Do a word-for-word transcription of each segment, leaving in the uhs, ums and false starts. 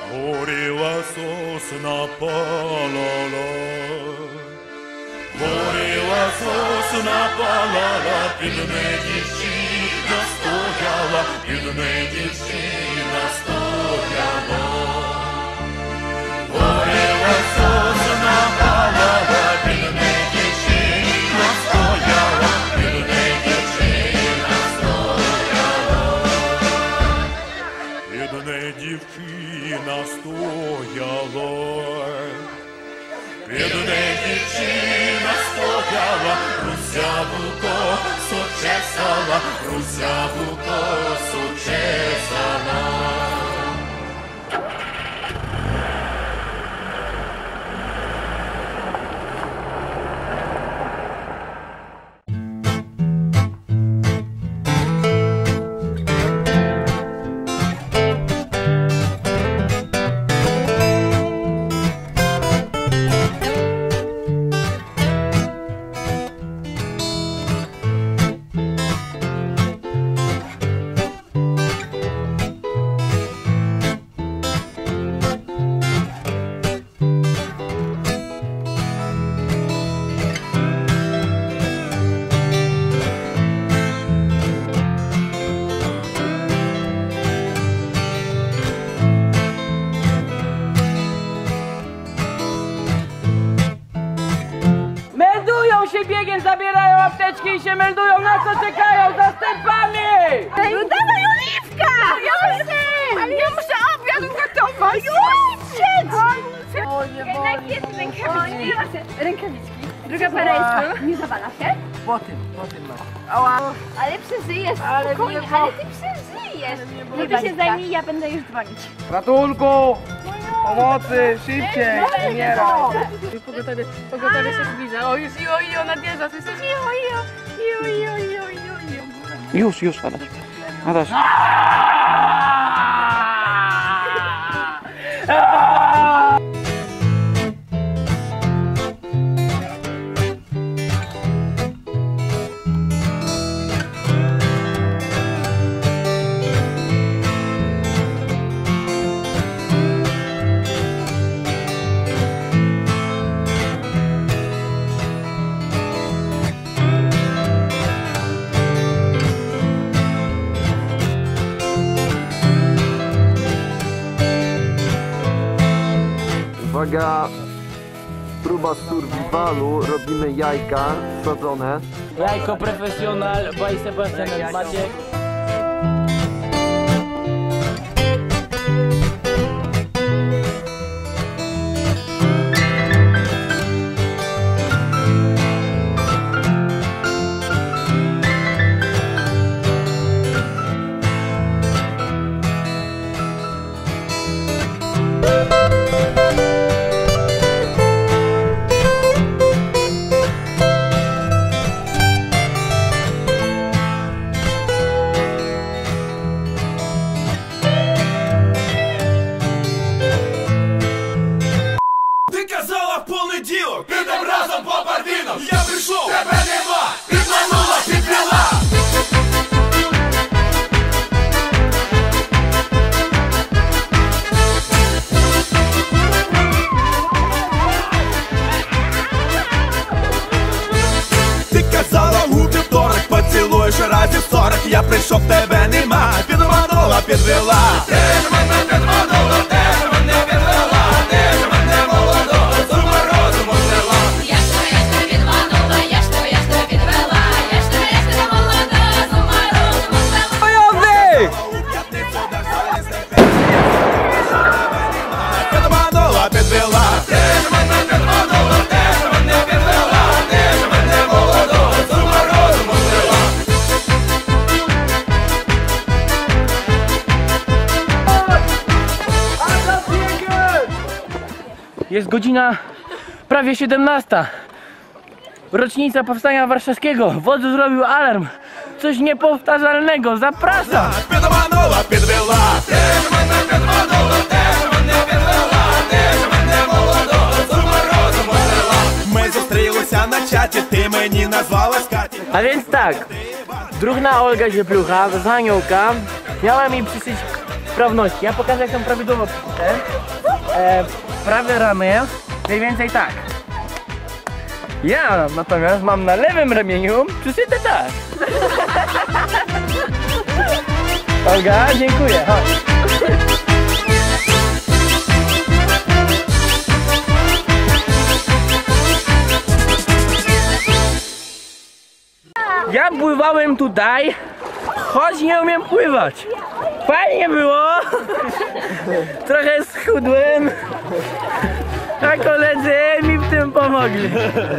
Горіла сосна палала, горіла сосна палала, під неї дівчина стояла, під неї дівчина стояла. Горіла сосна палала, під неї дівчина стояла, під неї дівчина стояла. Під неї дівчина стояла, під неї дівчина стояла, русяву косу чесала, русяву косу чесала. Się biegiem, zabierają apteczki i się meldują, na co czekają, zastępami! No dawaj, Oliwka! Ale ja muszę obiad gotować! Już! Jednak jest rękawiczki. Rękawiczki. Druga para jest tu. Nie zawala się? Po tym, po tym masz. Ale przeżyjesz, Ale spokojnie, nie ale ty przeżyjesz. No to się zajmij, ja będę już dzwonić. Ratunku! Pomocy! Szybciej! Umieraj! Pogotowie, pogotowie się zbliża. O, już jo, jo, nadjeżdża, słyszysz? Jo, jo, jo, jo, jo, jo, jo. Już, już, Adaś. Adaś. Uwaga, próba survivalu, robimy jajka sadzone. Jajko profesjonal, by Sebastian and Maciek. Понеділок, підем разом по барвінок. Я прийшов, тебе нема, підманула, підвела. Ти казала у вівторок, поцілуєш разів сорок. Я прийшов, тебе нема, підманула, підвела. Ти ж мене підманула, ти ж мене підвела. Ти ж мене молодого з ума розуму взяла. Я ж то, я ж то підманула, я ж то, я ж то підвела. Я ж то, я ж то молодого з ума розуму взяла. Бойовник! Підманула, підвела. Ти ж мене підманула, ти ж мене підвела. Ти ж мене молодого з ума розуму взяла. Jest godzina prawie siedemnasta. Rocznica Powstania Warszawskiego. Wodz zrobił alarm. Coś niepowtarzalnego. Zapraszam! Підманула, підвела. Ти ж мене підманула, ти ж мене підвела. Ти ж мене молодого з ума розуму взяла. Ми зустрілися на чаті, ти мені назвалась Каті. A więc tak, druhna Olga Zieplucha z Aniołka miała mi przysłać sprawności. Ja pokażę, jak są prawidłowo piste. E, prawe ramię, mniej więcej tak. Ja natomiast mam na lewym ramieniu przyszyte tak. Olga, dziękuję. Chodź. Ja pływałem tutaj, choć nie umiem pływać. Fajnie było. Trochę schudłem, a koledzy mi w tym pomogli.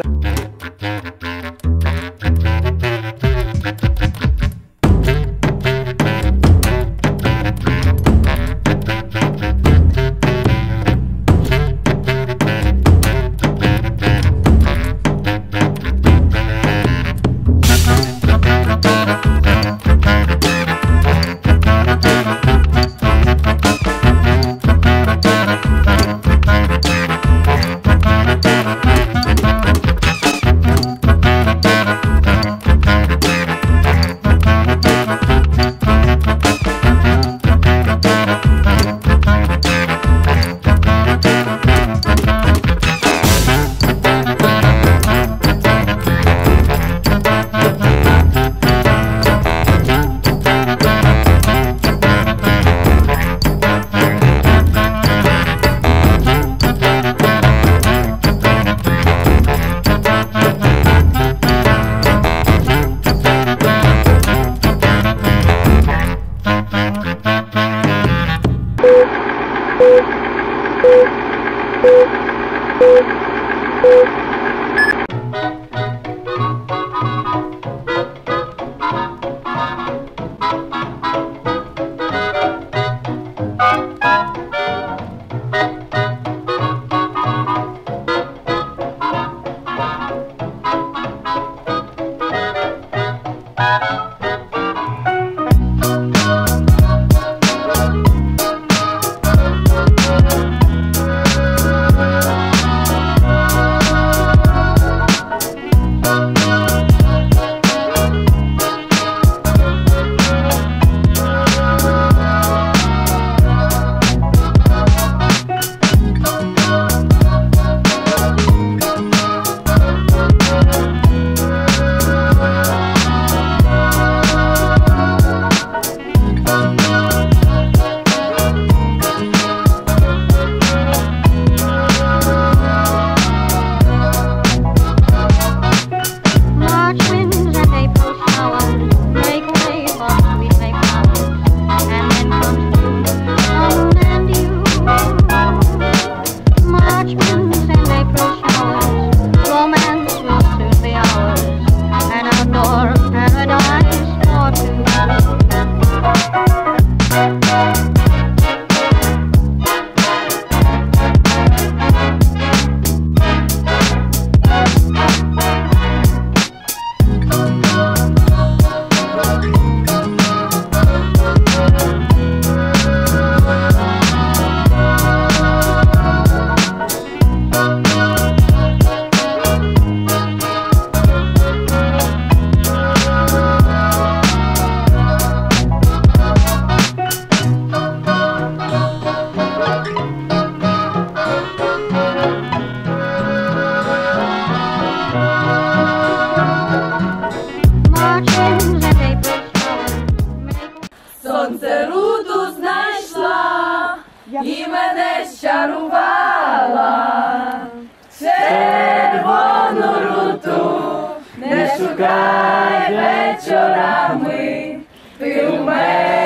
Сонце руду знайшла і мене щарувала. Червону руту не шукай вечорами, ти у мене.